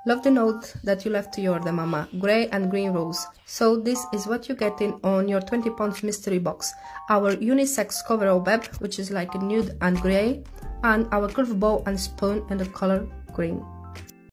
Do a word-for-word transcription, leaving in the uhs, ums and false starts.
Love the note that you left to your order, Mama. Grey and green rose. So this is what you're getting on your twenty pounds mystery box. Our unisex cover beb, which is like a nude and grey, and our curved bowl and spoon in the color green.